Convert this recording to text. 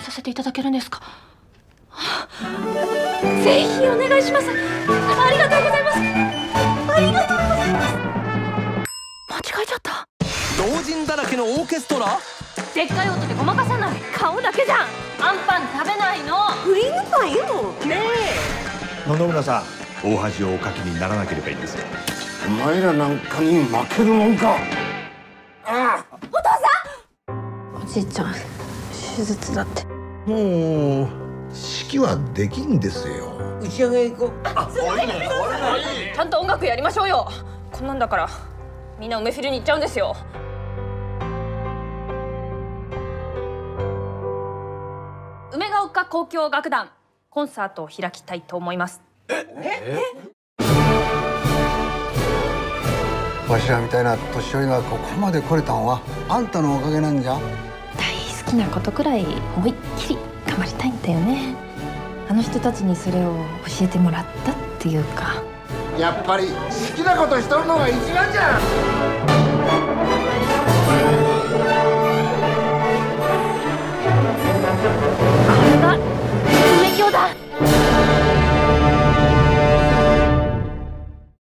させていただけるんですか？ぜひお願いします。ありがとうございます。ありがとうございます。間違えちゃった。 老人だらけのオーケストラ。 でっかい音でごまかさない。顔だけじゃん。アンパン食べないの。 クリームパンいるのね野々村さん、大恥をおかきにならなければいいんですよ。 お前らなんかに負けるもんか。 お父さん。おじいちゃん手術だって。 もう式はできんですよ。 打ち上げ行こう。 ちゃんと音楽やりましょうよ。こんなんだからみんな梅フィルに行っちゃうんですよ。梅ヶ丘交響楽団コンサートを開きたいと思います。 わしらみたいな年寄りがここまで来れたんはあんたのおかげなんじゃ。 大好きなことくらい思いっきり頑張りたいんだよね。あの人たちにそれを教えてもらったっていうか。 やっぱり好きなことしとるのが一番じゃん。